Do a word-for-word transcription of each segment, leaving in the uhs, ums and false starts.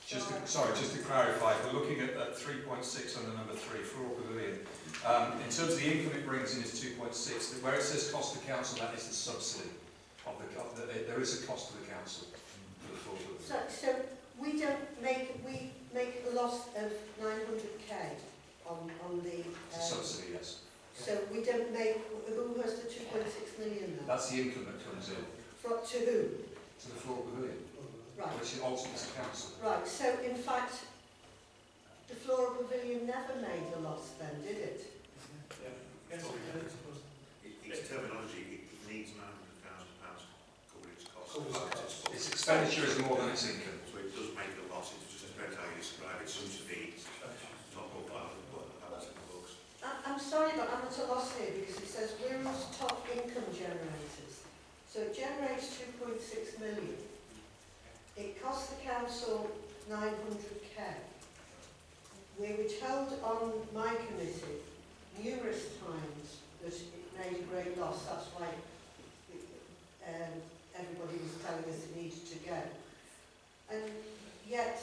Just to, sorry, just to clarify, we're looking at, at three point six under number three, Floral Pavilion. Um, in terms of the income it brings in is two point six. Where it says cost to council, that is the subsidy of the, of the there is a cost to the council for the Floral Pavilion. So, so we don't make we make a loss of nine hundred K on on the um, subsidy, yes. So we don't make. Who has the two point six million now? That's the income that comes in. For, to who? To the Floral Pavilion. Right. Which is ultimately the council. Right, so in fact, the Floral Pavilion never made a loss then, did it? Yeah. Yes, it, it's terminology, it, it needs nine hundred thousand pounds to cover its costs. Cost. Its expenditure is more than its income. So it does make a loss, it just depends how you describe it. Some to be not good value, but that's in the books. I'm sorry, but I'm at a loss here because it says Wirral's top income generators. So it generates two point six million. It cost the council nine hundred K. We were told on my committee numerous times that it made a great loss. That's why it, um, everybody was telling us it needed to go. And yet,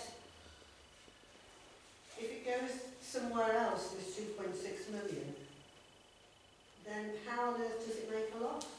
if it goes somewhere else, this two point six million, then how on earth does it make a loss?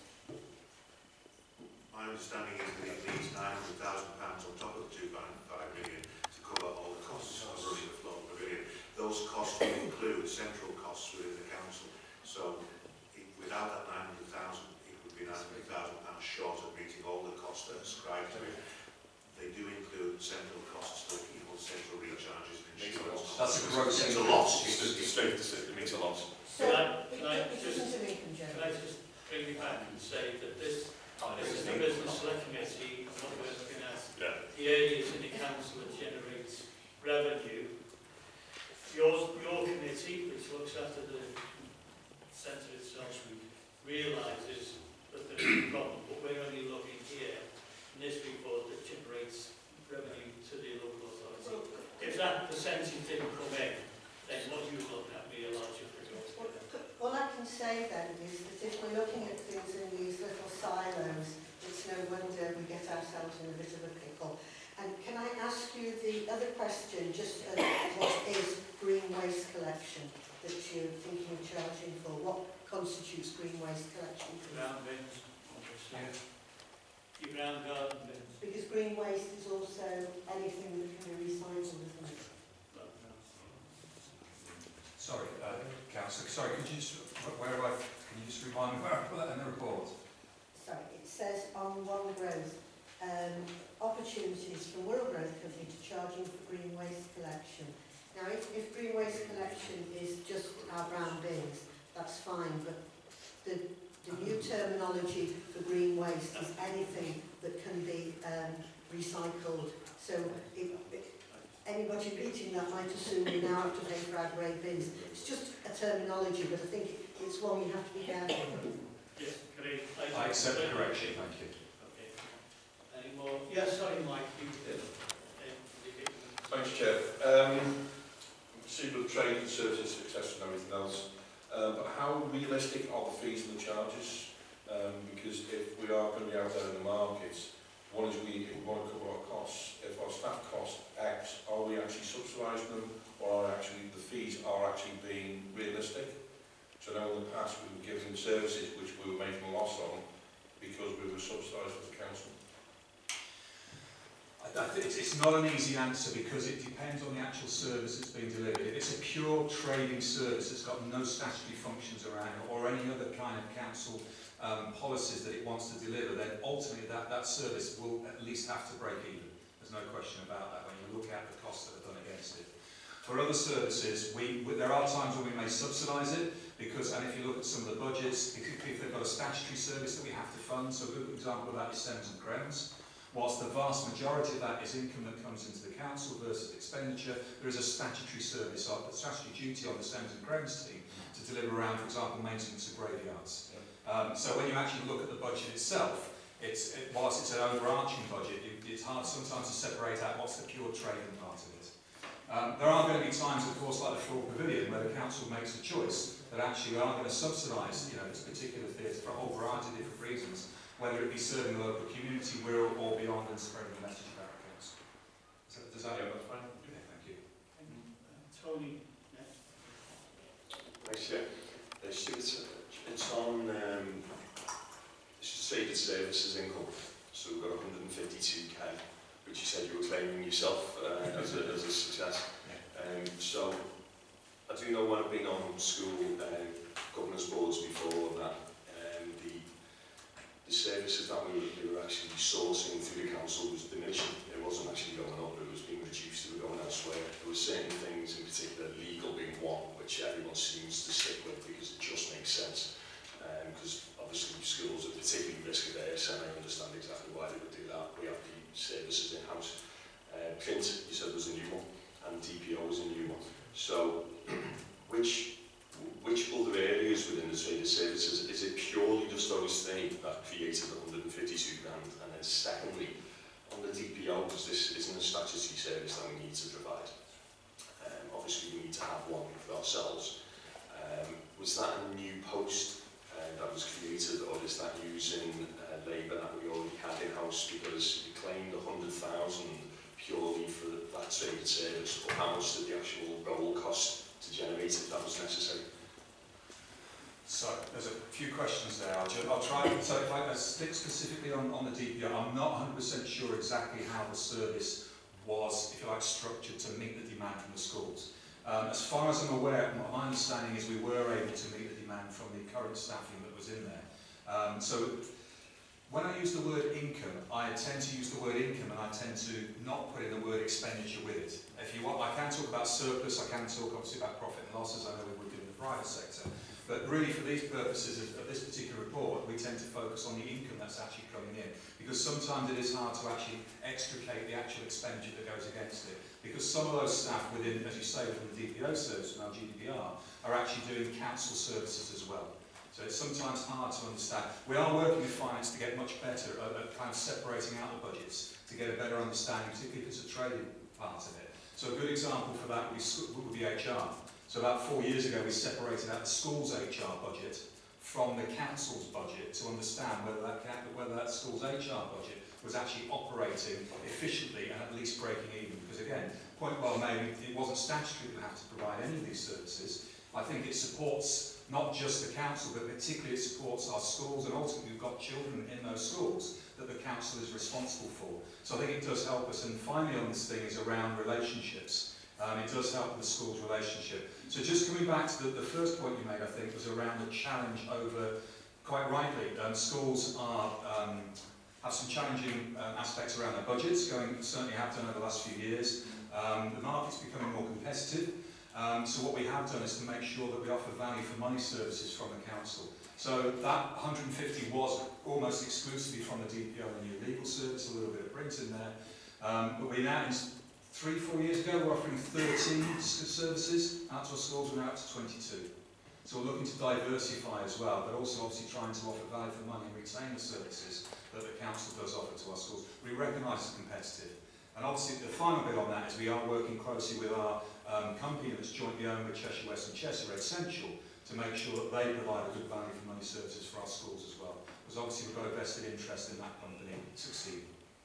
My understanding is that it needs nine hundred thousand pounds on top of the two point five million to cover all the costs of running the Floral Pavilion. Those costs will include central costs within the council. So it, without that nine hundred thousand, it would be nine hundred thousand pounds short of meeting all the costs that are ascribed to it. They do include central costs like equal central recharges and insurance. That's a gross. It's a loss. It's just straight to say it means a loss. So can I, can I it, it just, isn't an income can I generator. just bring you back and say that this This is the business select committee, what we're looking at. Yeah. The areas in the council that generates revenue. Your, your committee, which looks after the centre itself, realises that there is a problem, but we're only looking here in this report that generates revenue to the local authority. If that percentage didn't come in, then what you look at be a larger figure. All I can say then is that if we're looking at things in these little silos, it's no wonder we get ourselves in a bit of a pickle. And can I ask you the other question, just uh, what is green waste collection that you're thinking of charging for? What constitutes green waste collection? Ground bins, obviously. Your ground garden bins. Because green waste is also anything that can be recycled, isn't it? Sorry, uh, Councillor, sorry, could you just, where have I, can you just remind me where I put that in the report? Sorry, it says on Wirral Growth, um, opportunities from Wirral Growth Company to charging for green waste collection. Now, if, if green waste collection is just our brown bins, that's fine, but the, the new terminology for green waste is anything that can be um, recycled. So it, it, anybody reading that might assume we now have to pay for our grey bins. It's just a terminology, but I think it's one you have to be careful. Yes, great. I, I accept the correction, thank you. Okay. Any more? Yes, sorry, Mike. You did. Thanks, Chair. Um, see the trade and services success and everything else. Um, but how realistic are the fees and the charges? Um, because if we are going to be out there in the markets, one is we, we want to cover our costs. If our staff cost X, are we actually subsidising them, or are actually the fees are actually being realistic? So now in the past we were giving services which we were making a loss on because we were subsidised as a council. I, I think it's, it's not an easy answer because it depends on the actual service that's being delivered. If it's a pure trading service that's got no statutory functions around it, or any other kind of council um, policies that it wants to deliver, then ultimately that, that service will at least have to break even. There's no question about that when you look at the costs that are done against it. For other services, we, we, there are times when we may subsidise it, because, and if you look at some of the budgets, particularly if they've got a statutory service that we have to fund, so a good example of that is Sems and Crowns. Whilst the vast majority of that is income that comes into the council versus expenditure, there is a statutory service, a statutory duty on the Sems and Crowns team to deliver around, for example, maintenance of graveyards. Um, so when you actually look at the budget itself, it's, it, whilst it's an overarching budget, it, it's hard sometimes to separate out what's the pure trading part of it. Um, there are going to be times, of course, like the Floral Pavilion, where the council makes a choice that actually we are going to subsidise, you know, this particular theatre for a whole variety of different reasons, whether it be serving the local community, Wirral, or beyond, and spreading the message about our council. So, does that? Yeah, that's fine. claiming yourself uh, as, a, as a success. Um, so, I do know when I've been on school uh, governance boards before that um, the, the services that we were, we were actually sourcing through the council was diminishing. It wasn't actually going up, it was being reduced, it was going elsewhere. There were certain things, in particular legal being one, which everyone seems to stick with because it just makes sense. Because um, obviously schools are particularly risk averse, and I understand exactly why they would do that. We have the services in-house. Uh, print, you said, was a new one, and D P O was a new one. So, which which other areas within the trade services, is it purely just those three that created one hundred and fifty-two grand? And then secondly, on the D P O, because this isn't a statutory service that we need to provide. Um, obviously, we need to have one for ourselves. Um, was that a new post uh, that was created, or is that using uh, labour that we already had in-house? Because you claimed one hundred thousand purely for that trade service, or how much did the actual role cost to generate if that was necessary? So, there's a few questions there. I'll, I'll try, so if I stick specifically on, on the D P O, I'm not one hundred percent sure exactly how the service was, if you like, structured to meet the demand from the schools. Um, as far as I'm aware, my understanding is we were able to meet the demand from the current staffing that was in there. Um, so, when I use the word income, I tend to use the word income and I tend to not put in the word expenditure with it. If you want, I can talk about surplus, I can talk obviously about profit and losses, I know we would do in the private sector. But really for these purposes of, of this particular report, we tend to focus on the income that's actually coming in. Because sometimes it is hard to actually extricate the actual expenditure that goes against it. Because some of those staff within, as you say, within the D P O service and our G D P R, are actually doing council services as well. So it's sometimes hard to understand. We are working with finance to get much better at, at kind of separating out the budgets, to get a better understanding, particularly if it's a trading part of it. So a good example for that would be, would be H R. So about four years ago, we separated out the school's H R budget from the council's budget to understand whether that, whether that school's H R budget was actually operating efficiently and at least breaking even. Because again, point well made, it wasn't statutory to have to provide any of these services. I think it supports not just the council, but particularly it supports our schools, and ultimately we've got children in those schools that the council is responsible for. So I think it does help us. And finally on this thing is around relationships. Um, it does help with the school's relationship. So just coming back to the, the first point you made, I think, was around the challenge over, quite rightly, um, schools are, um, have some challenging um, aspects around their budgets, going, certainly have done over the last few years. Um, the market's becoming more competitive. Um, so what we have done is to make sure that we offer value for money services from the council. So that one hundred and fifty was almost exclusively from the D P O and new legal service, a little bit of print in there. Um, but we now, three, four years ago, we're offering thirteen services out to our schools, we're now up to twenty-two. So we're looking to diversify as well, but also obviously trying to offer value for money and retain the services that the council does offer to our schools. We recognise it's competitive. And obviously the final bit on that is we are working closely with our um, company that's jointly owned with Cheshire West and Cheshire Essential to make sure that they provide a good value for money services for our schools as well. Because obviously we've got a vested interest in that company succeeding.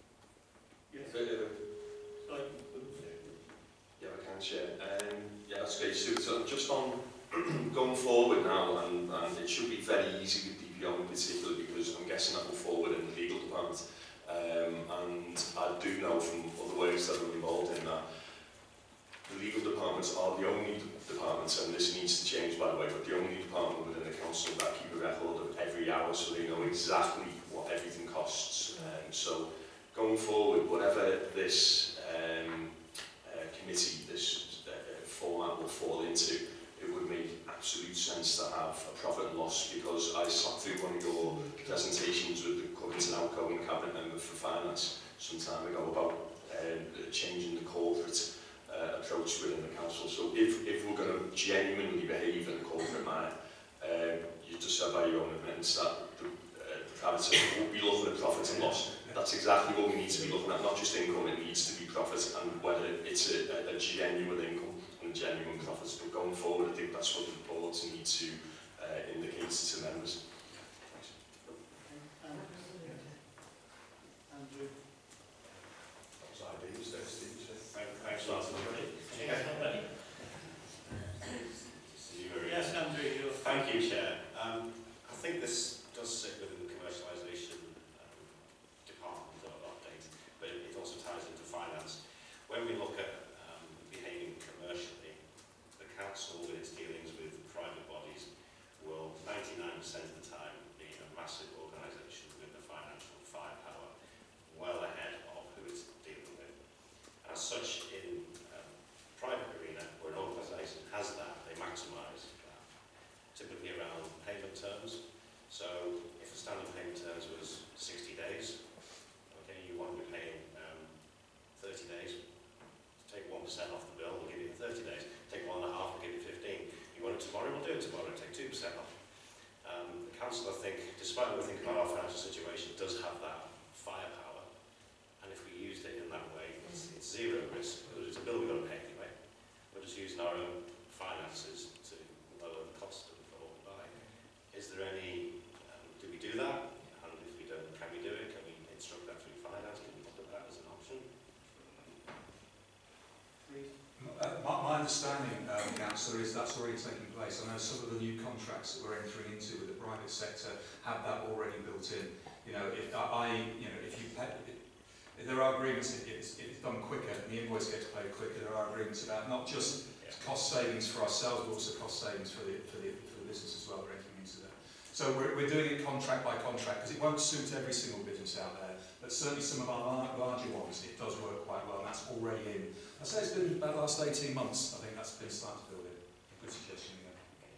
Yes. Yeah, Sorry. yeah, I can share. Um, yeah, that's great. So, so just on going forward now, and, and it should be very easy with D P O in particular, because I'm guessing that will fall within the legal department. Um, and I do know from other ways that I'm involved in that the legal departments are the only departments, and this needs to change by the way, but the only department within the council that keep a record of every hour, so they know exactly what everything costs. Um, so going forward, whatever this um, uh, committee, this uh, format will fall into, it would make absolute sense to have a profit and loss, because I sat through one of your presentations with the current and outgoing cabinet member for finance some time ago about uh, changing the corporate uh, approach within the council. So if, if we're going to genuinely behave in a corporate manner, um, you just said by your own admittance that the, uh, the private sector will be looking at profit and loss. That's exactly what we need to be looking at, not just income, it needs to be profit, and whether it's a, a, a genuine income and genuine profits. But going forward, I think that's what the boards need to uh, indicate to members. Thanks. Andrew. That was ideas there, Steve. Thanks, Alison. Yes, Andrew, you're... Thank you, Chair. Um, I think this does sit within the commercialisation um, department or update, but it, it also ties into finance. such in um, private arena, where an organisation has that, they maximise that, typically around payment terms. So if the standard payment terms was sixty days, okay, you want to be paying um, thirty days, take one percent off the bill, we'll give you thirty days, take one and a half, we'll give you fifteen. You want it tomorrow, we'll do it tomorrow, take two percent off. Um, the council, I think, despite what we think about our financial situation, does have that firepower, and if we used it in that way, it's, it's zero risk, because it's a bill we've got to pay anyway. We're just using our own finances to lower the cost of what we buy. Is there any, um, do we do that? And if we don't, can we do it? Can we instruct that through finance? Can we put that as an option? Uh, my, my understanding, um, Councillor, is that's already taking place. I know some of the new contracts that we're entering into with the private sector have that already built in. You know, if I, you know, if you pay, if, if there are agreements, if it's, if it's done quicker and the invoice gets paid quicker, there are agreements about not just Yeah. cost savings for ourselves, but also cost savings for the for the for the business as well. We're entering into that. So we're we're doing it contract by contract because it won't suit every single business out there, but certainly some of our lar larger ones, it does work quite well, and that's already in. I say it's been about the last eighteen months. I think that's been starting to build in. Good suggestion again.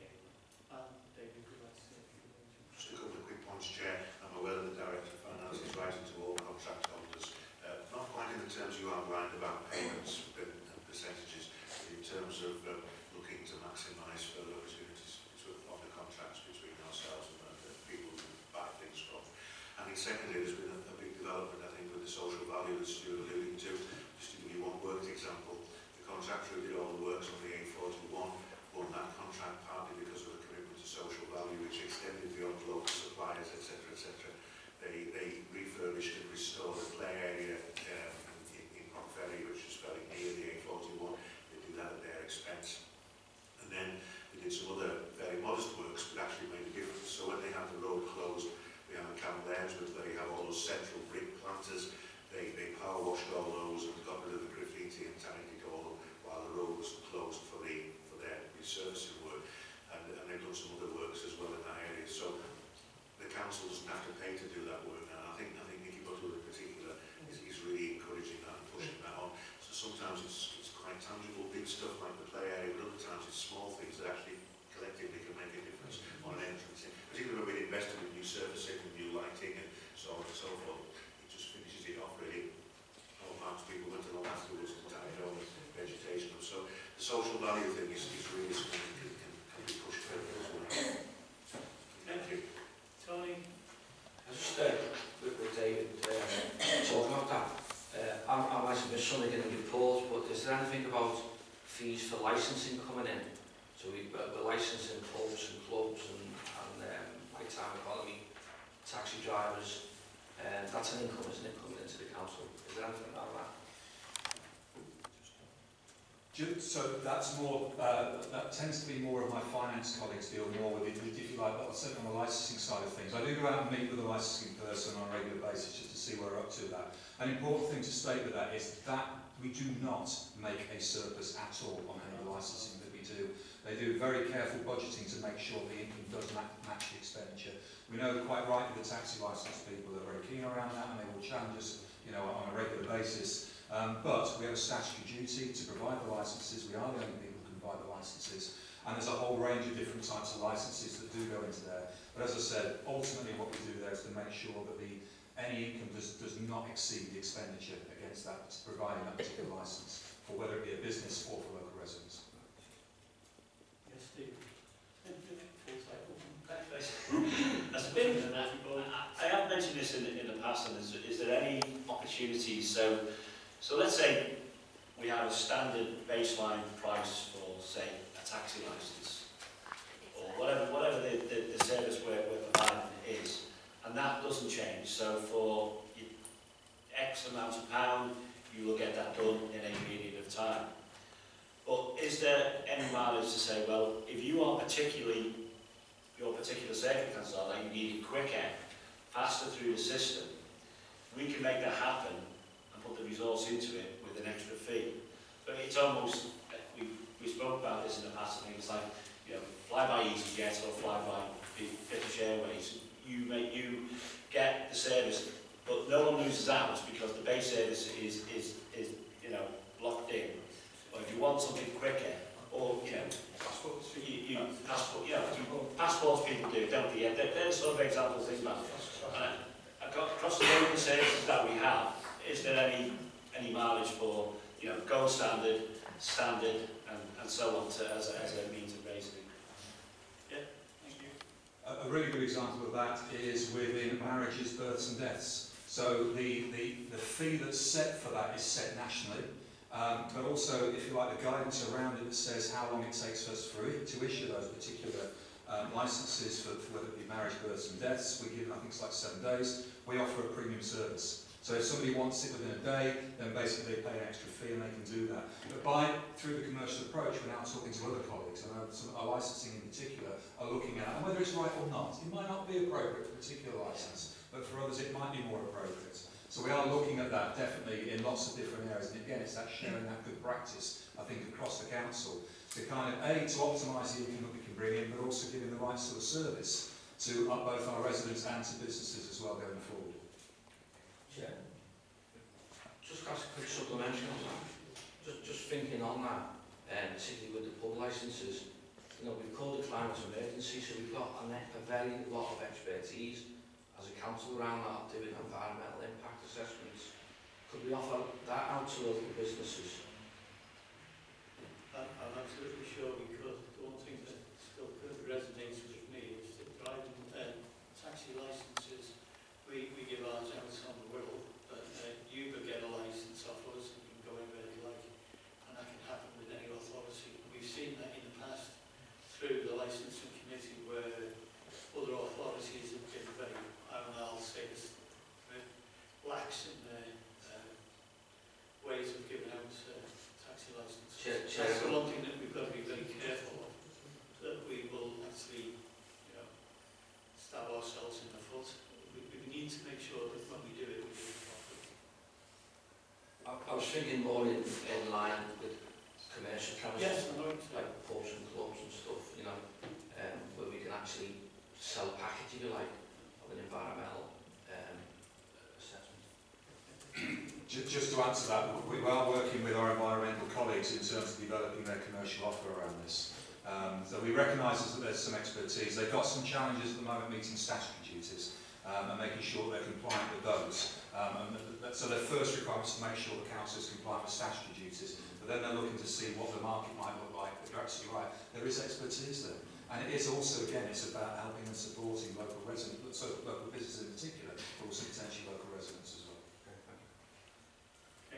Um, David, would you like to say a few words? Just a couple of quick points, Chair. I'm aware that the Director of Finance is writing to all contract holders, uh, not quite in the terms you outlined about payments and percentages, but in terms of uh, looking to maximise further opportunities to offer contracts between ourselves and the people who buy things from. And then secondly, there's been a, a big development, I think, with the social value that Stuart alluded to. Just to give you one worked example, the contractor who did all the works on the A forty-one won that contract partly because of a commitment to social value which extended beyond local suppliers, et cetera, et cetera. They, they refurbished and restored the play area um, in, in Ferry, which is fairly near the A forty-one. They did that at their expense. And then they did some other very modest works but actually made a difference. So when they had the road closed, we have a Campervans where you have all those central brick planters. They, they power washed all those and got rid of the graffiti and tidied all while the road was closed for the for their resurfacing work, and, and they've done some other works as well in that area. So the council doesn't have to pay to do that work, and I think I think Nicky Butler in particular is, is really encouraging that and pushing that on. So sometimes it's, it's quite tangible, big stuff like the play area, but other times it's small things that actually collectively can make a difference on an entrance, particularly when we've invested in new surfacing and new lighting and so on and so forth. Finishes it off really. All parts people went along afterwards to tie it all the vegetation up. So the social value thing is, is really something that can, can, can be pushed further as well. Thank you. Tony? I just uh, with, with David uh, talking about that. Uh, I'm, I'm actually been something in the report, but is there anything about fees for licensing coming in? So we, uh, we're licensing clubs and clubs and, and um, nighttime economy, taxi drivers. Um, that's an income, isn't it, coming into the council? Is there anything about that? So that's more, uh, that tends to be more of my finance colleagues deal more with it, if you like, but certainly on the licensing side of things. I do go out and meet with a licensing person on a regular basis just to see where we're up to that. An important thing to state with that is that we do not make a surplus at all on any of the licensing that we do. They do very careful budgeting to make sure the income does ma match the expenditure. We know quite rightly the taxi licence people are very keen around that and they will challenge us, you know, on a regular basis. Um, but we have a statutory duty to provide the licences. We are the only people who can provide the licences. And there's a whole range of different types of licences that do go into there. But as I said, ultimately what we do there is to make sure that the any income does, does not exceed the expenditure against that, providing that particular licence, for whether it be a business or for local residents. Yes, Steve. That's been, I, I have mentioned this in, in the past, and is, is there any opportunities? So, so let's say we have a standard baseline price for, say, a taxi licence, or whatever, whatever the, the, the service we're, we're providing is, and that doesn't change. So for X amount of pound, you will get that done in a period of time. But is there any mileage to say, well, if you are particularly your particular circumstances are that you need it quicker, faster through the system, we can make that happen and put the resource into it with an extra fee. But it's almost, we, we spoke about this in the past, I think it's like, you know, fly by EasyJet or fly by British Airways. You make, you get the service, but no one loses out because the base service is, is, is you know, of examples in that. Uh, across the local services that we have, is there any any mileage for, you know, gold standard, standard, and, and so on to, as, a, as a means of raising? Yeah, thank you. A, a really good example of that is within marriages, births and deaths. So the, the, the fee that's set for that is set nationally, um, but also, if you like, the guidance around it that says how long it takes us for it to issue those particular um, licences for, for whether it be marriage, births and deaths. We give, I think it's like seven days. We offer a premium service. So if somebody wants it within a day, then basically they pay an extra fee and they can do that. But by, through the commercial approach, we're now talking to other colleagues, and some, our licensing in particular are looking at, and whether it's right or not. It might not be appropriate for a particular licence, but for others it might be more appropriate. So we are looking at that definitely in lots of different areas, and again it's that sharing that good practice, I think, across the council, to kind of, A, to optimise the income that we can bring in, but also giving the right sort of service to uh, both our residents and to businesses as well going forward. Yeah. Just ask a quick supplementary on that. Just, just thinking on that, um, particularly with the pub licences, you know, we've called a climate emergency, so we've got a, a very lot of expertise as a council around that, doing environmental impact assessments. Could we offer that out to local businesses? I'm, I'm absolutely sure we could. The one thing that still resonates with me is that driving uh, taxi licences, we, we give ours out on the Wirral, but uh, you could get a licence off us and you can go anywhere you like, and that can happen with any authority. And we've seen that in the past through the licensing committee where other authorities have been very, I don't know, I'll say this, lax in their uh, ways of giving out uh, taxi licences. Chair, That's the one thing that we've got to be very careful of, that we will actually, you know, stab ourselves in the foot. We, we need to make sure that when we do it, we do it properly. I, I was thinking more in, in line with commercial premises, Yes, I know it's like pubs and clubs and stuff, you know, um, where we can actually sell a package, if you like, of an environmental um, assessment. Just to answer that, we are working with our environmental colleagues in terms of developing their commercial offer around this. Um, so we recognise that there's some expertise. They've got some challenges at the moment meeting statutory duties um, and making sure they're compliant with those. Um, and th th so their first requirement is to make sure the council is compliant with statutory duties, but then they're looking to see what the market might look like. But you're absolutely right, there is expertise there. And it is also, again, it's about helping and supporting local residents, so local businesses in particular, but also potentially local residents as well. Okay.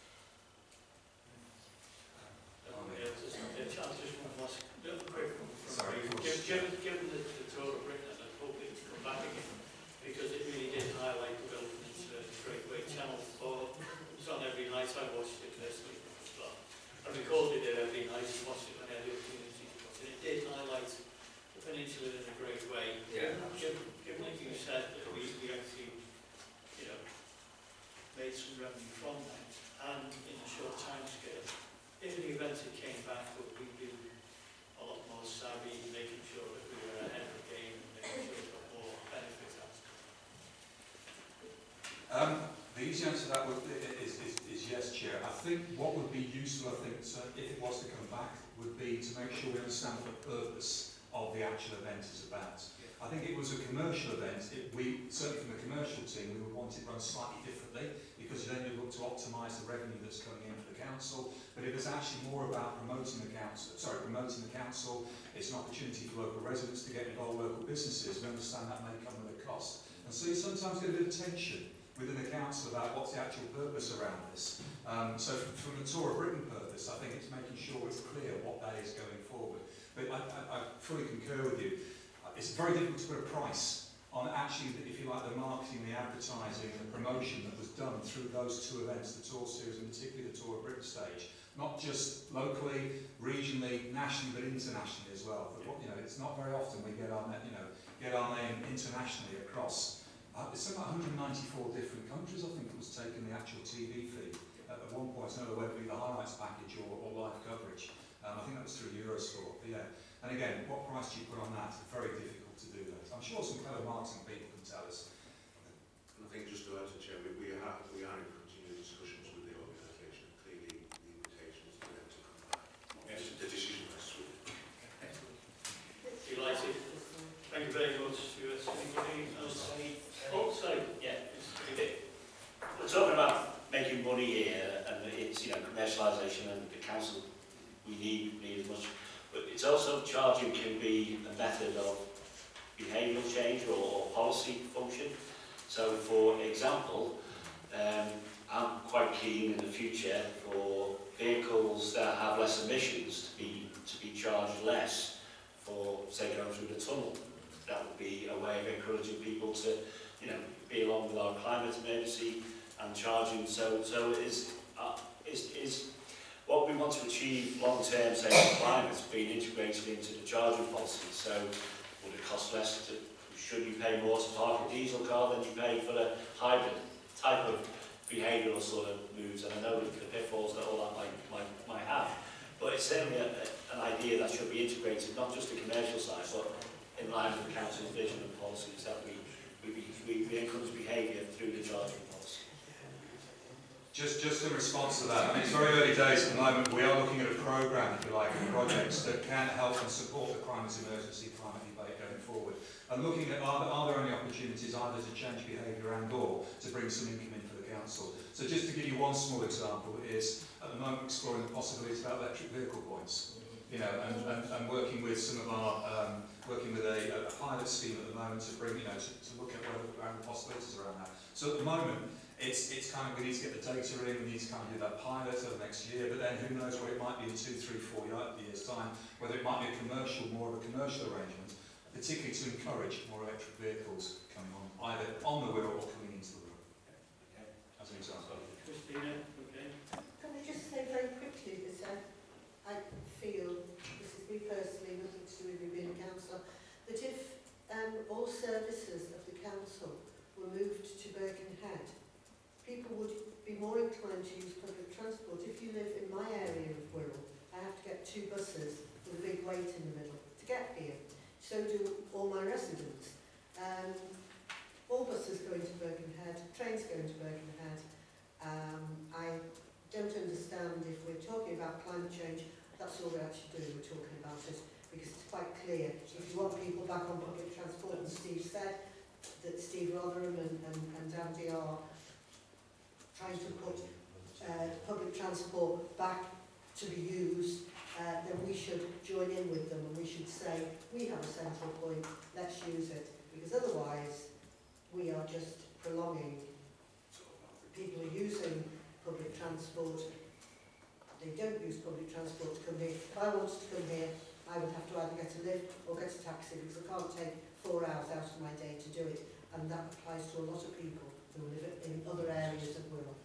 Um, yeah, just, yeah, Charles, just one last little quick one. From Sorry, me. of course. Given, given the, the tour of Britain, and I hope it to come back again, because it really did highlight the Wilton's uh, Greatway Channel four. It was on every night. I watched it personally as well. I recorded it every night and watched it when I had the opportunity to watch it. It did highlight the peninsula in a great way. Yeah. Given, given that you said that we, we actually, you know, made some revenue from that, and in a short time scale, if the event it came back, would we be a lot more savvy, making sure that we were ahead of the game and making sure that more benefit out of it? Um, the easy answer to that would, is, is, is yes, Chair. I think what would be useful, I think, so if it was to come back, would be to make sure we understand what the purpose of the actual event is about. I think it was a commercial event. It, we, certainly from the commercial team, we would want it run slightly differently because then you look to optimise the revenue that's coming in for the council. But it was actually more about promoting the council. Sorry, promoting the council. It's an opportunity for local residents to get involved with local businesses. We understand that may come with a cost, and so you sometimes get a bit of tension within the council about what's the actual purpose around this. Um, so from, from the Tour of Britain purpose, I think it's making sure it's clear what that is going forward. But I, I, I fully concur with you. It's very difficult to put a price on actually, if you like, the marketing, the advertising, and the promotion that was done through those two events, the tour series and particularly the Tour of Britain stage, not just locally, regionally, nationally, but internationally as well. But what, you know, it's not very often we get our, you know, get our name internationally across. Uh, it's something like one hundred ninety-four different countries, I think, it was taking the actual T V feed. Uh, at one point, I don't know whether it be the highlights package or, or live coverage. Um, I think that was through Eurosport, but yeah. And again, what price do you put on that? It's very difficult to do that. I'm sure some clever marketing people can tell us. And I think just to add to Chair, we, we, are, we are in continued discussions with the organisation. Clearly, the invitation is for them to come back. Yes. The decision rests with them. Delighted. Thank you very much, Stuart. Anybody commercialisation, and the council, we need, need as much. But it's also, charging can be a method of behavioural change or, or policy function. So, for example, um, I'm quite keen in the future for vehicles that have less emissions to be to be charged less for, say, going through the tunnel. That would be a way of encouraging people to, you know, be along with our climate emergency and charging. So, so is uh, is is what we want to achieve long term, say, for climate, being integrated into the charging policy. So, would it cost less to? Should you pay more to park a diesel car than you pay for a hybrid type of behavioural sort of moves? And I know the pitfalls that all that might, might, might have, but it's certainly a, a, an idea that should be integrated, not just the commercial side, but in line with the council's vision and policies, that we, we, we, we encourage behaviour through the charging policy. Just, just in response to that, I mean, it's very early days at the moment. We are looking at a programme, if you like, of projects that can help and support the climate emergency, climate debate going forward. And looking at are there, are there any opportunities either to change behaviour and or to bring some income in for the council. So just to give you one small example is at the moment exploring the possibilities about electric vehicle points. You know, and, and, and working with some of our, um, working with a, a pilot scheme at the moment to bring, you know, to, to look at what are the possibilities around that. So at the moment, it's, it's kind of, we need to get the data in, we need to kind of do that pilot over the next year, but then who knows what it might be in two, three, four years' time, whether it might be a commercial, more of a commercial arrangement, particularly to encourage more electric vehicles coming on, either on the Wirral or coming into the Wirral. Okay. As an example. Christina, okay. Can I just say very quickly that I, I feel, this is me personally, nothing to do with me being a councillor, that if um, all services of the council were moved to Birkenhead, people would be more inclined to use public transport. If you live in my area of Wirral, I have to get two buses with a big wait in the middle to get here. So do all my residents. Um, all buses go into Birkenhead, trains go into Birkenhead. Um, I don't understand if we're talking about climate change, that's all we're actually doing, we're talking about it, because it's quite clear. If you want people back on public transport, and Steve said that Steve Rotherham and, and, and Andy are trying to put uh, public transport back to be used, Uh, then we should join in with them and we should say, we have a central point, let's use it. Because otherwise, we are just prolonging. People are using public transport. They don't use public transport to come here. If I wanted to come here, I would have to either get a lift or get a taxi because I can't take four hours out of my day to do it. And that applies to a lot of people who live in other areas of Wirral.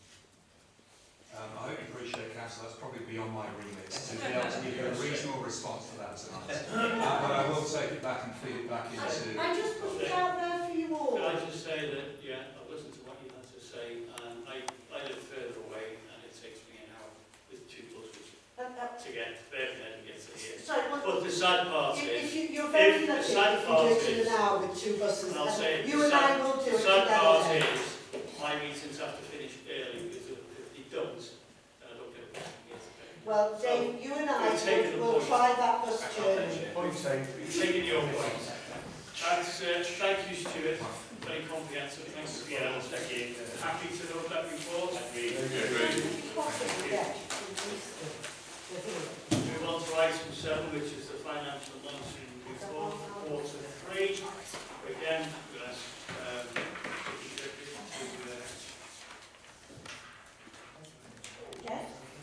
Um, I hope you appreciate, Council, that's probably beyond my remit to be able to give you a reasonable response to that tonight. Uh, but I will take it back and feed it back into... I, I just put it out there for you all. Can I just say that, yeah, I've listened to what you had to say, and I, I live further away, and it takes me an hour with two buses Uh, uh, to get to Birkenhead and get to here. sorry, what, But the sad part if, is, if you, you're very if the lucky sad if you part do it in is- an hour with two buses. and I'll say, you the and I sad, will do the it sad part together. is, my meetings have to finish early because if they don't, then I don't get a bus to get to Birkenhead. Well, Dave, you and I We've taken the will, will point. try that bus journey. Point taken. Taking your point. That's, uh, thank you, Stuart. Very comprehensive. Thanks for your thank you. Happy to know that report. Agree. Move on to item seven, which is the financial monitoring report, quarter three. Again, I'm going to ask um, the Geoffrey to uh, Yeah.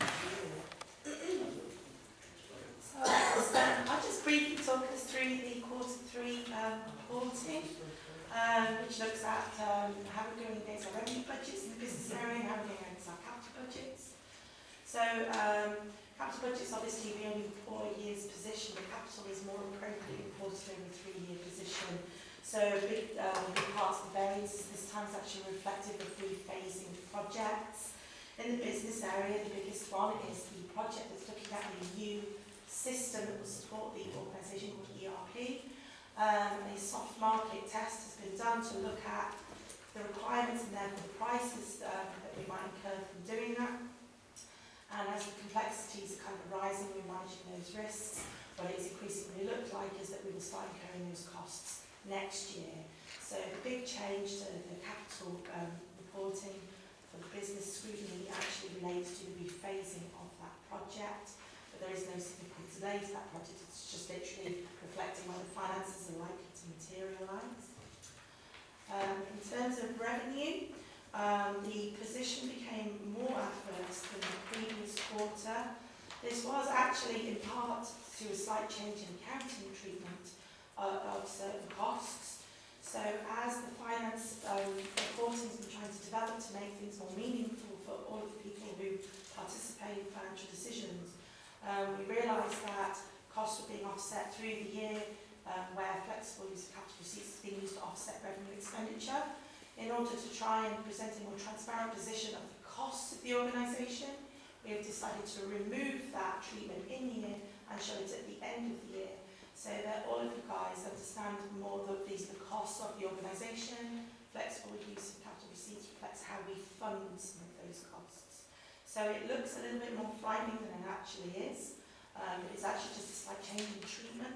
So, I'll just briefly talk us through the quarter three um, reporting, um, which looks at um, how we're doing against our revenue budgets in the business area and how we're doing against our capital budgets. So, um, capital budgets obviously we only report a year's position, but capital is more appropriately reported over a three-year position. So, a big, um, big part of the variance this time is actually reflective of rephasing of projects. In the business area, the biggest one is the project that's looking at a new system that will support the organisation called E R P. Um, a soft market test has been done to look at the requirements and therefore the prices um, that we might incur from doing that. And as the complexities are kind of rising, we're managing those risks. What it's increasingly looked like is that we will start incurring those costs next year. So the big change to the capital um, reporting for for the business scrutiny actually relates to the rephasing of that project, but there is no significant delay to that project. It's just literally reflecting where the finances are likely to materialise. Um, in terms of revenue, um, the position became more adverse than the previous quarter. This was actually in part to a slight change in accounting treatment uh, of certain costs. So as the finance um, reporting has been trying to develop to make things more meaningful for all of the people who participate in financial decisions, um, we realised that costs were being offset through the year um, where flexible use of capital receipts is being used to offset revenue expenditure. In order to try and present a more transparent position of the costs of the organisation, we have decided to remove that treatment in year and show it at the end of the year, so that all of you guys understand more that these are the costs of the organisation. Flexible use of capital receipts reflects how we fund some of those costs. So it looks a little bit more frightening than it actually is, um, but it's actually just a slight change in treatment.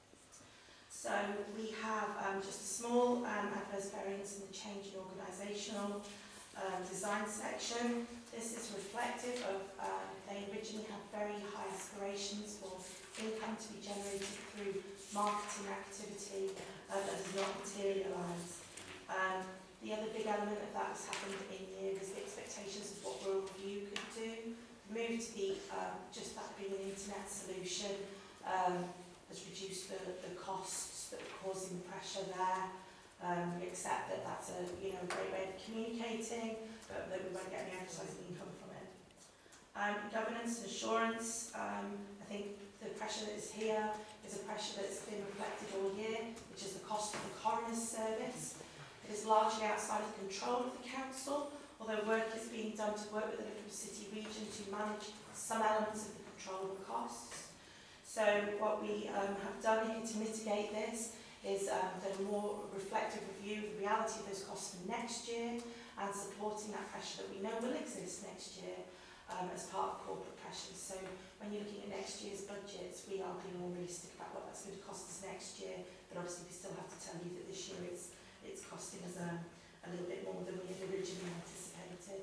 So we have um, just a small um, adverse variance in the change in organisational um, design section. This is reflective of, uh, they originally had very high aspirations for income to be generated through marketing activity uh, that has not materialised. Um, the other big element of that that's happened in year is the expectations of what Wirral Review could do. Move to the, um, just that being an internet solution um, has reduced the, the costs that are causing pressure there. Um, we accept that that's a you know great way of communicating, but that we won't get any advertising income from it. Um, governance and assurance, um, I think the pressure that is here is a pressure that's been reflected all year, which is the cost of the coroner's service. It is largely outside of the control of the council, although work is being done to work with the local city region to manage some elements of the controllable costs. So what we um, have done here to mitigate this is um, done a more reflective review of the reality of those costs for next year and supporting that pressure that we know will exist next year um, as part of corporate pressures. So when you're looking at next year's budgets, we are being more realistic about what that's going to cost us next year, but obviously we still have to tell you that this year it's, it's costing us um, a little bit more than we had originally anticipated.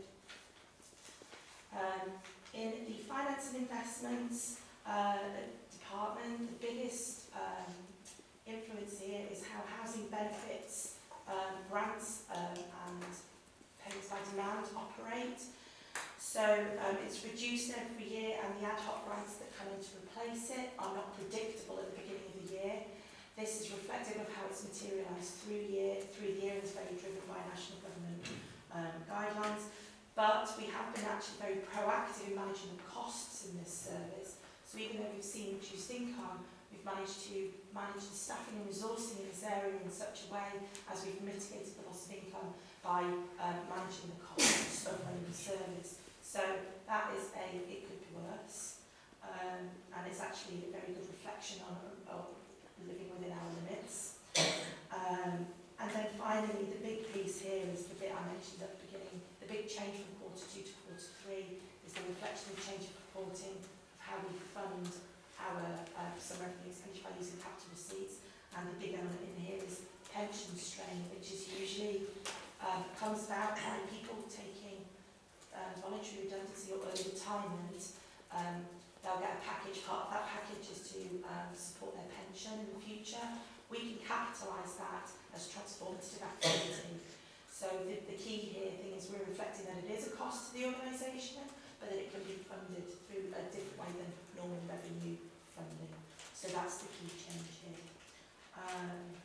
Um, in the finance and investments uh, department, the biggest um, influence here is how housing benefits, um, grants um, and payments by demand operate. So um, it's reduced every year, and the ad hoc grants that come in to replace it are not predictable at the beginning of the year. This is reflective of how it's materialised through year through the year and is very driven by national government um, guidelines. But we have been actually very proactive in managing the costs in this service. So even though we've seen reduced income, we've managed to manage the staffing and resourcing in this area in such a way as we've mitigated the loss of income by um, managing the costs of running the service. So that is a, it could be worse, um, and it's actually a very good reflection on, on living within our limits. Um, and then finally, the big piece here is the bit I mentioned at the beginning, the big change from quarter two to quarter three is the reflection of change of reporting of how we fund our uh, some revenue expenditure by using capital receipts, and the big element in here is pension strain, which is usually um, comes about by people taking uh, voluntary redundancy or early retirement. Um, they'll get a package. Part of that package is to um, support their pension in the future. We can capitalise that as transformative activity. So the, the key here thing is we're reflecting that it is a cost to the organisation, but that it can be funded through a different way than normal revenue funding. So that's the key change here. Um,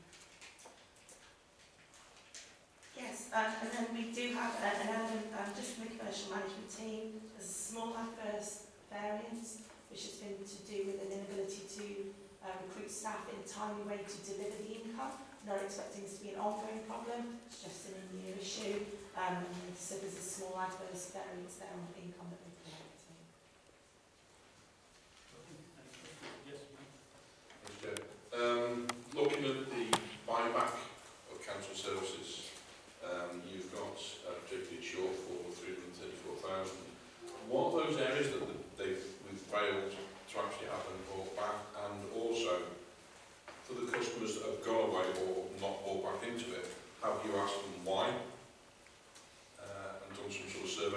yes, um, and then we do have a, an element um, just from the commercial management team. There's a small adverse variance, which has been to do with an inability to uh, recruit staff in a timely way to deliver the income. Not expecting this to be an ongoing problem, it's just an in-year issue. Um, and so there's a small adverse variance there on the income that we're collecting. Um, looking at the buyback of council services, um, you've got a particularly shortfall of three hundred thirty-four thousand. What are those areas that they've we've failed to actually have them brought back, and also for the customers that have gone away or not bought back into it, have you asked them why uh, and done some sort of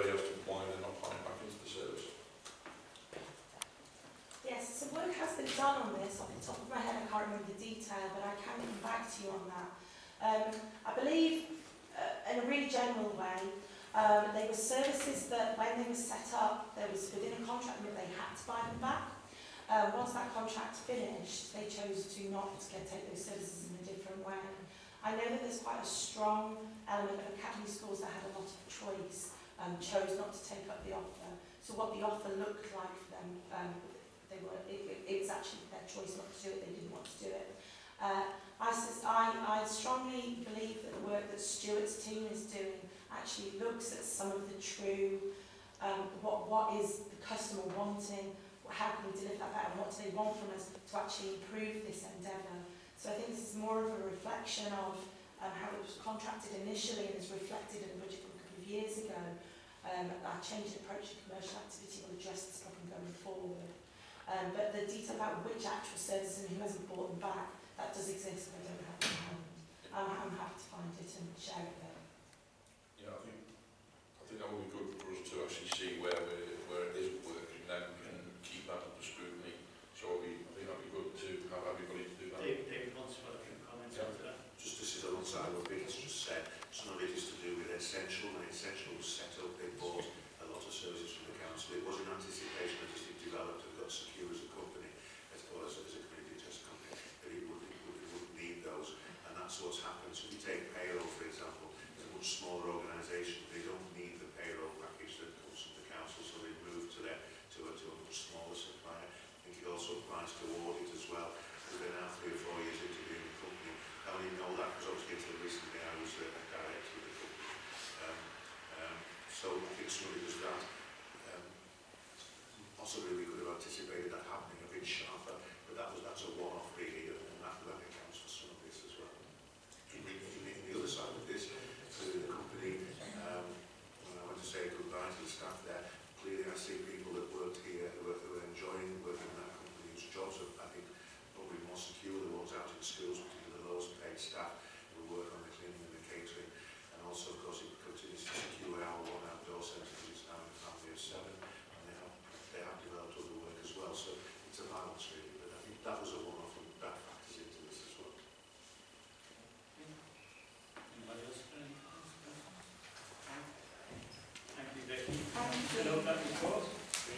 on on this, off the top of my head I can't remember the detail, but I can come back to you on that. Um, I believe, uh, in a really general way, um, they were services that when they were set up, there was within a contract that they had to buy them back. Um, once that contract finished, they chose to not get, take those services in a different way. I know that there's quite a strong element of academy schools that had a lot of choice, um, chose not to take up the offer. So what the offer looked like for them, um, they were, it, it, it was actually their choice not to do it, they didn't want to do it. Uh, I, I, I strongly believe that the work that Stuart's team is doing actually looks at some of the true, um, what, what is the customer wanting, how can we deliver that better, and what do they want from us to actually improve this endeavour. So I think this is more of a reflection of um, how it was contracted initially and is reflected in the budget from a couple of years ago. Um, our changed approach to commercial activity will address this problem going forward. Um, but the detail about which actual services and who hasn't bought them back, that does exist, but I don't have it in hand. Um, I'm happy to find it and share it there. Yeah, I think I think that would be good for us to actually see where we where it isn't working, then we can keep that up to scrutiny. So we, I think that'd be good to have everybody to do that. Dave, Dave wants to make a comment Yeah. after that. Just this is alongside what Vic's just said. Some of it is to do with Essential. When Essential was set up, they bought a lot of services from the council. It was in anticipation that as it developed and got secure as a company, as well as, as a community trust company, that it would, it would, it would need those. And that's what's happened. So if you take payroll, for example, it's a much smaller organisation. They don't need the payroll package that comes from the council, so they moved to, their, to, a, to a much smaller supplier. I think it also applies to audit as well. We've been now three or four years into being a company. I only know that because obviously until recently I was a director of the company. Um, um, so I think somebody does that. Um, possibly we could have anticipated that happening a bit sharper, but that was that's a one-off really, and that, that accounts for some of this as well. In the, in the, in the other side of this, clearly the company, um, when I went to say goodbye to the staff there, clearly I see people that worked here who are, who are enjoying working in that company, whose jobs are, I think, probably more secure than ones out in schools, particularly the lowest paid staff who work on the cleaning and the catering. And also, of course, it continues to secure our one outdoor centre, which is now in a family of seven, and they have, they have developed other work as well. So it's a balance really, but I think that was a one-off and that factors into this as well. Anybody else? Thank you, Becky. Thank you. Hello, that report.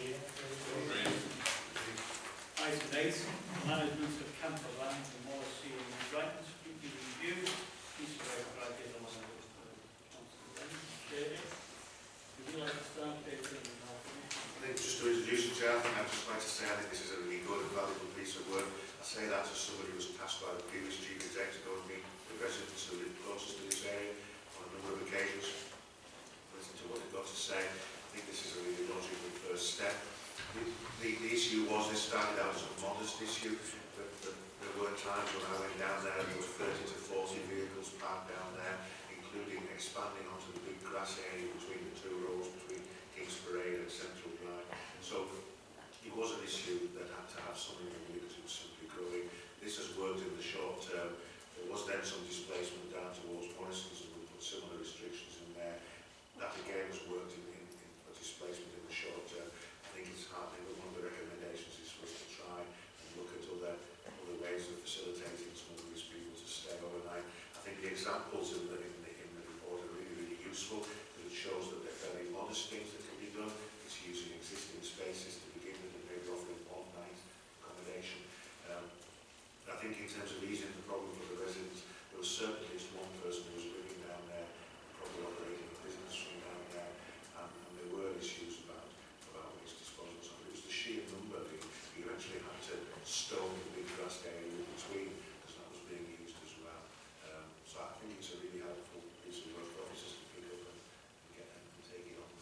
Item eight, management of Campervans in Wallasey and Brighton, Scrutiny review. Each of our project along with Councillor Davies. Would you like to start, David? I think just to introduce you, Chair, I think I'd just like to say I think this is a really good and valuable piece of work. I say that as somebody who was tasked by the previous chief executive to go and meet the residents who live closest to this area on a number of occasions. Listen to what they've got to say. I think this is a really logical first step. The, the, the issue was, this started out as a modest issue, but, but there were times when I went down there and there were thirty to forty vehicles parked down there, including expanding onto the big grass area between the two roads, between King's Parade and Central Drive. So it was an issue that had to have something in it because it was simply growing. This has worked in the short term. There was then some displacement down towards Morrison's and we put similar restrictions in there. That again has worked in, in, in displacement in the short term. I think it's heartening that one of the recommendations is for us to try and look at other, other ways of facilitating some of these people to stay overnight. I think the examples in the, in the, in the report are really, really useful because it shows that they're fairly modest things that can be done. It's using existing spaces to begin with and maybe offering one night accommodation. Um, I think in terms of easing the problem for the residents, there was certainly at least one person who was living down there, probably operating a business from down there, and, and there were issues about about waste disposal. So it was the sheer number that we eventually had to stone the big grass area in between because that was being used as well. Um, so I think it's a really helpful piece of work for officers to pick up and, and get and take it on.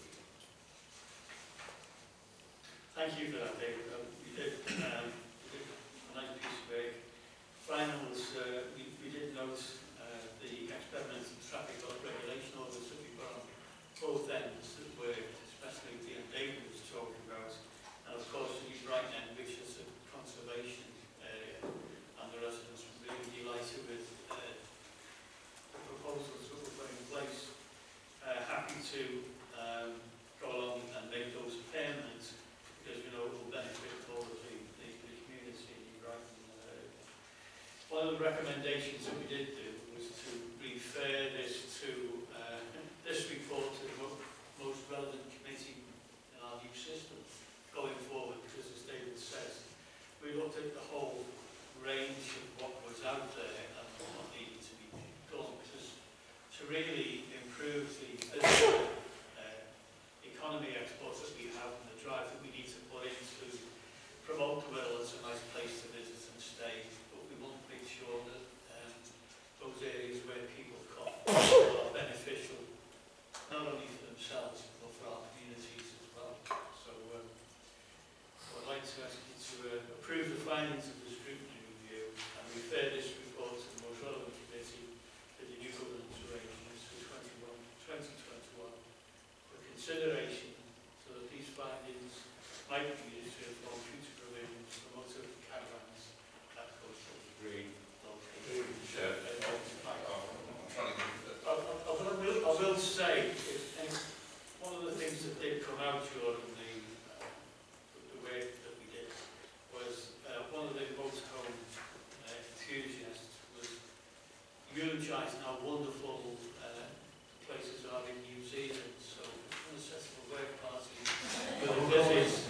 Thank you for that, David. Um, we did, um, we did a nice piece of work. Final was, uh, we, we did notice uh, the experiment in traffic regulation orders that we put on both ends that were, especially the end David was talking about, and of course the Wright end, which is a conservation area, and the residents were really delighted with uh, the proposals that were put in place. Uh, happy to um, go along and make those payments because we know it will benefit all of the, the, the community in of the recommendations that we did do was to refer this to uh, this report to the mo most relevant committee in our new system going forward, because as David says, we looked at the whole range of what was out there and what needed to be done because to really improve the uh, economy exports that we have and the drive that we need to put into promote the Wirral as a nice place to visit and stay, but we want to make sure that um, those areas where people come are beneficial, not only for themselves, but for our communities as well. So um, I'd like to ask you to uh, approve the findings of the scrutiny review and refer this report to the most relevant committee for the new governance arrangements for twenty twenty-one for consideration, so that these findings might be used to inform future provisions for motor caravans at coastal Green. locations. Chair. I'm trying to I, I, I, will, I will say, if, if one of the things that did come out during the, uh, the work that we did was uh, one of the motorhome uh, enthusiasts was eulogising how wonderful uh, places are in New Zealand. So on a sensible work party with a visit,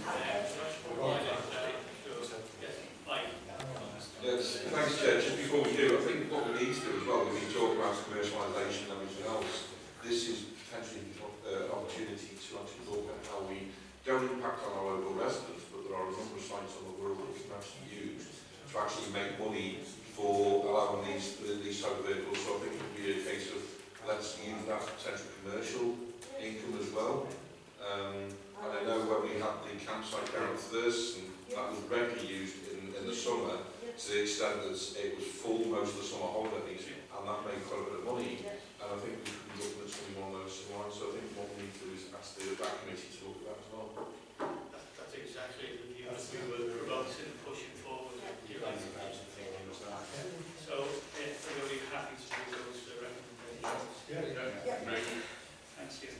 Yes, thanks, Chair. Just before we do, I think what we need to do as well, when we talk about commercialisation and everything else, this is potentially uh, an opportunity to actually look at how we don't impact on our local residents, but there are a number of sites on the world that we can actually use to actually make money for allowing these, these type of vehicles. So I think it would be a case of let's use that potential commercial income as well. Um, and I know when we had the campsite down at Thurston, that was regularly used in, in the summer, to the extent that it was full most of the summer holidays, and that made quite a bit of money. And I think we could be looking at something along those lines. So I think what we need to do is ask the that committee to look at that as well. That, that's exactly the view that we were promoting and pushing forward. So yeah, we'll be happy to do those uh, recommendations. Yeah, yeah. Great. Thank you.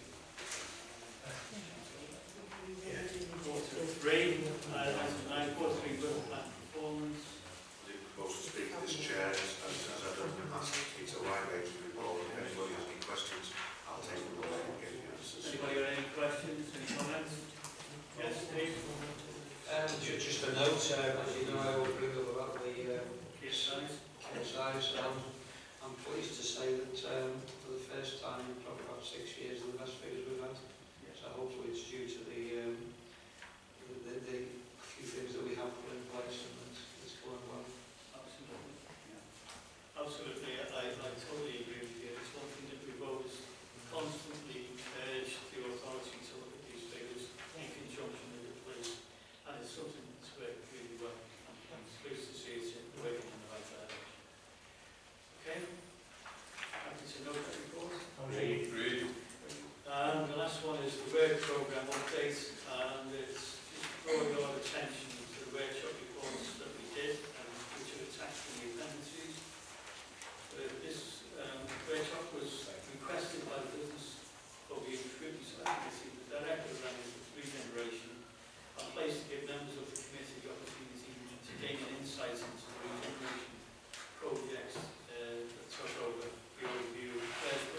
Quarter three, uh, nine quarter three Wirral plan performance. I propose to speak to this chair, as, as I've done in the past. It's a wide range of report. If anybody has any questions, I'll take them away and get the answers. Anybody got any questions, any comments? Yes, Steve? Um, ju- just a note, uh, as you know, I will bring up about the uh, Yes, size. kit size. Um, I'm pleased to say that um, for the first time in probably about six years, the best figures we've had. So hopefully it's due to the, um, the, the, the few things that we have put in place and it's, it's going well. Absolutely. Yeah. Absolutely. I, I totally agree with you. It's one thing that we've always constantly urged the authority to look at these figures in conjunction with the police, and it's something that's worked really well. I'm pleased to see it's working in the right direction. Okay. Happy to note that report. Agreed. Agreed. And the last one is the work programme update, and it's just drawing your attention to the workshop reports that we did, and which are attached in the appendices. Uh, this um, workshop was requested by the Business Public Scrutiny Committee. The Director of Running the Regeneration are placed to give members of the committee the opportunity to gain an insight into the regeneration projects uh, that took over the overview of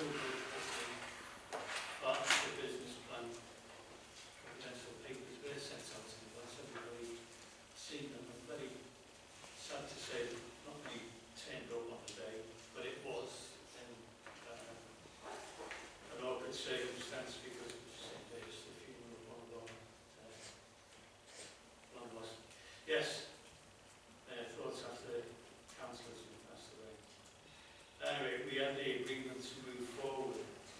part of the business plan confidential papers were sent out to us. Everybody seen them. I'm very sad to say that not many turned up on the day, but it was in uh, an awkward circumstance because it was the same day as the funeral of one of our uh, long lost. Yes, uh, thoughts after the councillors who passed away. Anyway, we had the agreement to move forward.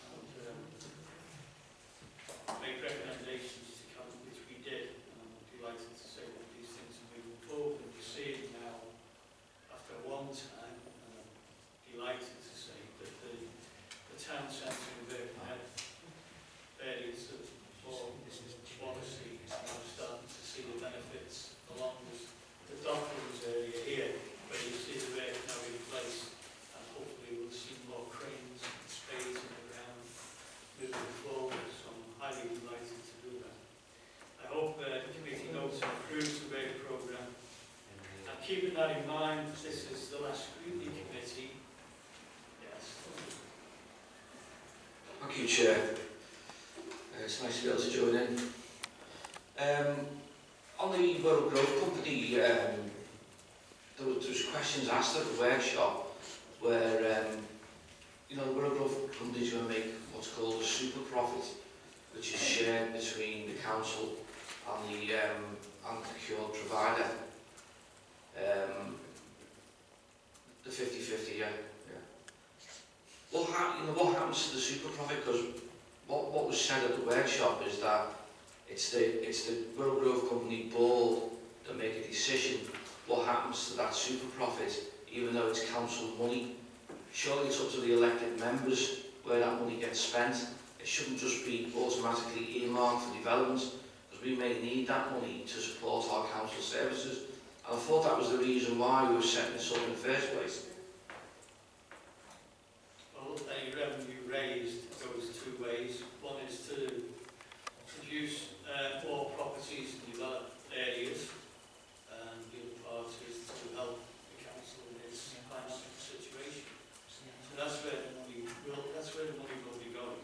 Make recommendations to council, which we did, and I'm delighted to say that these things are moving forward, and we're seeing now, after a long time, and I'm delighted to say that the, the town centre in Birkenhead, areas of Wallasey, are now starting to see the benefits along this, the Docklands area here, where you see the work now in place, and hopefully we'll see more cranes and spades in the ground moving forward. So I'm highly delighted to do that. I hope uh, the committee notes and approves the work programme and keeping that in mind, this is the last scrutiny committee. Yes. Thank you, Chair. Uh, it's nice to be able to join in. Um, on the Wirral Grove Company, um, there was, there was questions asked at the workshop where, um, you know, the Wirral Grove Company is going to make what's called a super profit, which is shared between the council and the um, and the Cllr provider. Um, the fifty fifty, yeah. yeah. What, ha you know, what happens to the super profit? Because what, what was said at the workshop is that it's the, it's the Wirral Grove Company board that make a decision what happens to that super profit, even though it's council money. Surely it's up to the elected members where that money gets spent. It shouldn't just be automatically earmarked for development, because we may need that money to support our council services. And I thought that was the reason why we were setting this up in the first place. Well, any revenue raised goes two ways. One is to produce uh, more properties in developed areas, and the other part is to help the council in its financial situation. So that's where the money will, that's where the money will be going.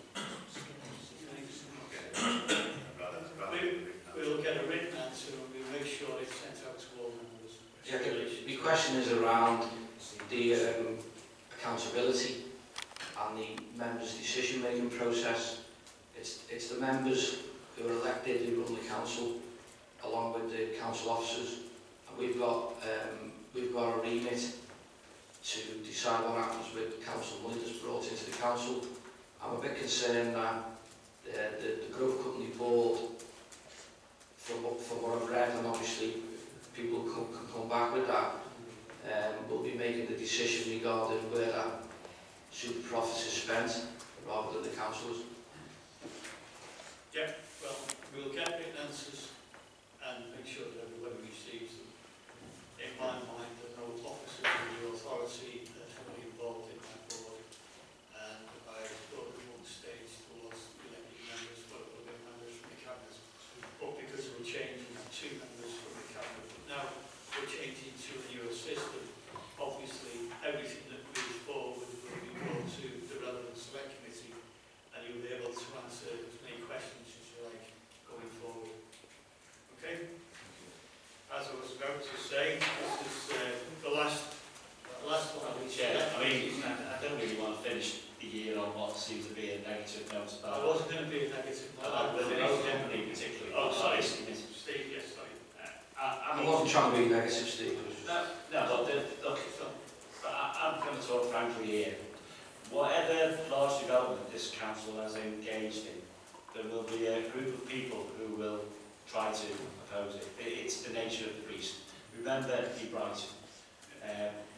We, we'll get a written answer and we'll make sure it's sent out to all members. Yeah, the, the question is around the um, accountability and the members' decision-making process. It's, it's the members who are elected who run the council, along with the council officers, and we've got um, we've got a remit to decide what happens with council money that's brought into the council. I'm a bit concerned that the, the, the Grove Company board, from what, from what I've read, and obviously people can, can come back with that, um, will be making the decision regarding where that super profit is spent, rather than the councillors. Yeah, well, we'll get written answers and make sure that everybody receives them. In my mind, there are no officers in the authority that are heavily involved in that board, and I thought at one stage there was elected members, but there were members from the cabinet, but because we're changing two members from the cabinet, but now we're changing to a newer system, obviously everything that moves forward will be brought to the relevant select committee, and you'll be able to answer as many questions as you like going forward. Okay? As I was about to say, this is uh, the last the last one. Chair, I mean, I don't really want to finish the year on what seems to be a negative note about. I wasn't going to be a negative note. About the company particularly. Oh, sorry. Steve, yes, sorry. Uh, I, I, I mean, wasn't trying to be negative, Steve. No, no, but the, look, but I, I'm going to talk frankly here. Whatever large development this council has engaged in, there will be a group of people who will try to oppose it. it it's the nature of the beast. Remember, Brighton. Um,